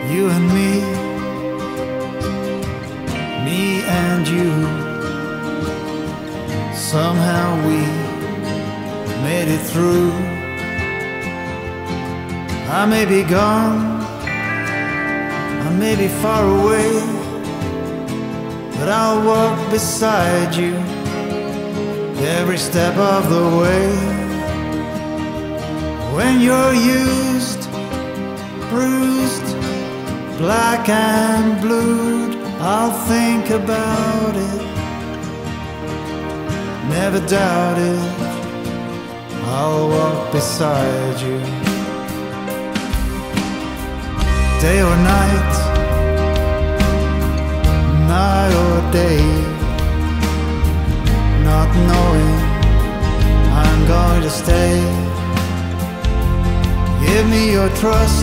You and me and you. Somehow we made it through. I may be gone, I may be far away, but I'll walk beside you every step of the way. When you're used, bruised, black and blued, I'll think about it, never doubt it. I'll walk beside you. Day or night, night or day, not knowing I'm going to stay. Give me your trust,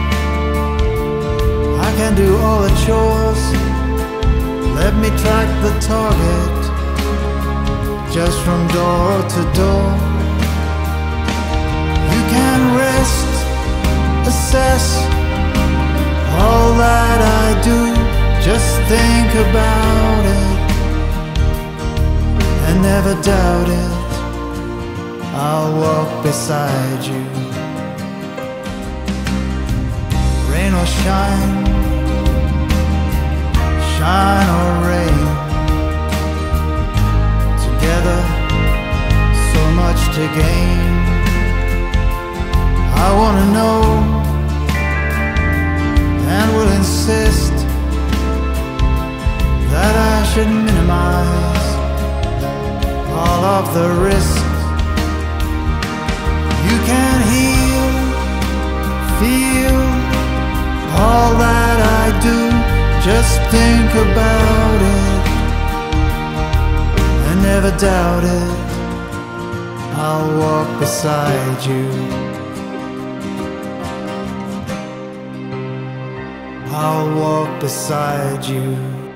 I can do all the chores. Let me track the target just from door to door. You can rest, assess all that I do. Just think about it and never doubt it. I'll walk beside you. Rain or shine, shine or rain, together so much to gain. I wanna know and will insist that I should minimize all of the risks. You can heal, feel all that I do. Just think about it and never doubt it. I'll walk beside you. I'll walk beside you.